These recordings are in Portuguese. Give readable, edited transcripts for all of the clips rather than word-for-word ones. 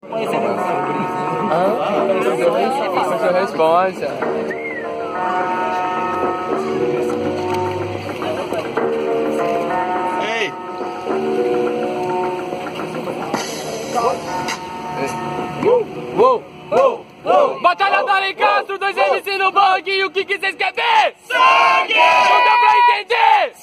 Sua resposta. Ei! Uou! Uou! Uou! Batalha da Alencastro, 2 MC no bang, o que vocês querem ver? Sangue! Não dá pra entender!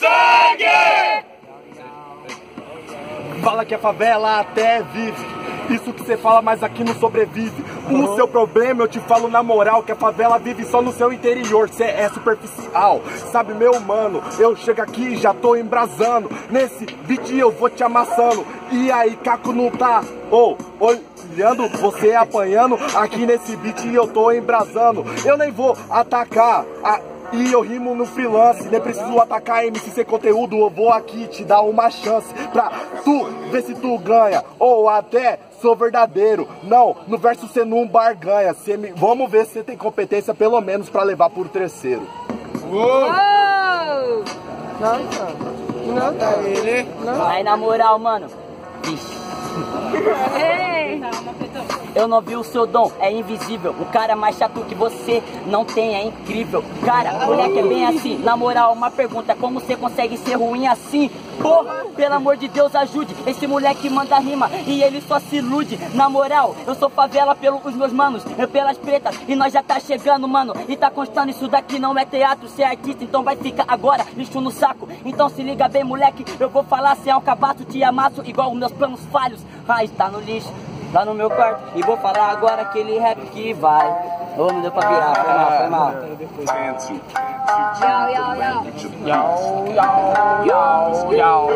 Sangue! Fala que a favela até vive. Isso que você fala, mas aqui não sobrevive. O seu problema, eu te falo na moral, que a favela vive só no seu interior. Cê é superficial, sabe meu mano? Eu chego aqui e já tô embrasando. Nesse beat eu vou te amassando. E aí, Caco não tá olhando, você apanhando. Aqui nesse beat eu tô embrasando. Eu nem vou atacar e eu rimo no freelance, nem preciso atacar MC sem conteúdo. Eu vou aqui te dar uma chance pra tu ver se tu ganha, ou até sou verdadeiro. Não, no verso cê não barganha. Vamos ver se você tem competência pelo menos pra levar por terceiro. Uou! Não tá ele. Aí na moral, mano. Vixe. Eu não vi o seu dom, é invisível. O cara mais chato que você não tem, é incrível. Cara, moleque é bem assim. Na moral, uma pergunta, como você consegue ser ruim assim? Porra, pelo amor de Deus, ajude. Esse moleque manda rima e ele só se ilude. Na moral, eu sou favela pelos meus manos, pelas pretas, e nós já tá chegando, mano. E tá constando, isso daqui não é teatro, cê é artista, então vai ficar agora lixo no saco. Então se liga bem, moleque, eu vou falar, cê é um cabaço, te amasso igual os meus planos falhos. Ah, está no lixo, lá no meu quarto. E vou falar agora aquele rap que vai. Ô, não deu pra virar, foi mal. Yo.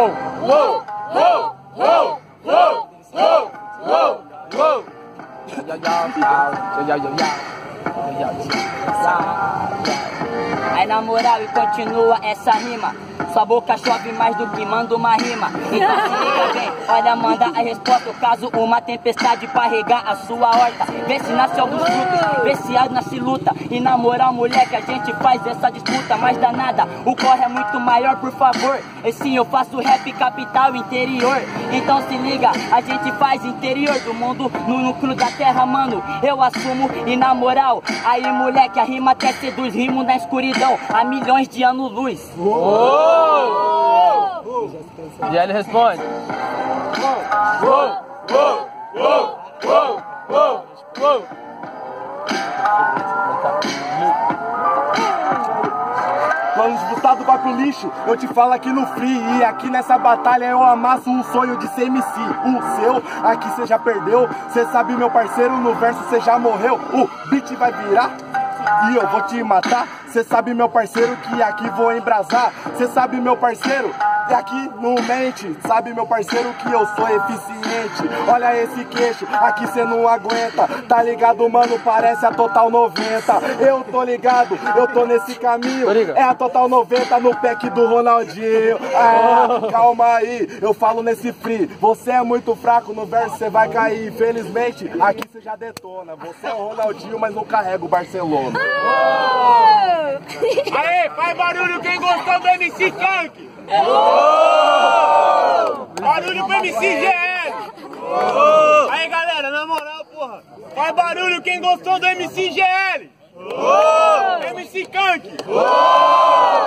Aí na moral e continua essa rima. Sua boca chove mais do que manda uma rima. Então se liga bem, olha, manda a resposta. Caso uma tempestade pra regar a sua horta. Vê se nasce alguns frutos, vê se nasce luta. E na moral, moleque, a gente faz essa disputa. Mas danada, o corre é muito maior, por favor. E sim, eu faço rap capital interior. Então se liga, a gente faz interior do mundo no núcleo da terra, mano. Eu assumo e na moral, aí moleque, a rima até seduz. Rimo na escuridão, há milhões de anos-luz. E ele responde. Plano disputado vai pro lixo, eu te falo aqui no free. E aqui nessa batalha eu amasso o sonho de ser MC. O seu, aqui cê já perdeu. Cê sabe, meu parceiro, no verso cê já morreu. O beat vai virar e eu vou te matar. Cê sabe, meu parceiro, que aqui vou embrasar. Cê sabe, meu parceiro, que aqui não mente. Sabe, meu parceiro, que eu sou eficiente. Olha esse queixo, aqui cê não aguenta. Tá ligado, mano, parece a Total 90. Eu tô ligado, eu tô nesse caminho. É a Total 90 no pack do Ronaldinho. Calma aí, eu falo nesse free. Você é muito fraco, no verso cê vai cair. Infelizmente, aqui cê já detona. Você é o Ronaldinho, mas não carrega o Barcelona. Aê, faz barulho quem gostou do MC Kank! Barulho pro MC GL! Aí galera, na moral, porra, faz barulho quem gostou do MC GL! MC Kank!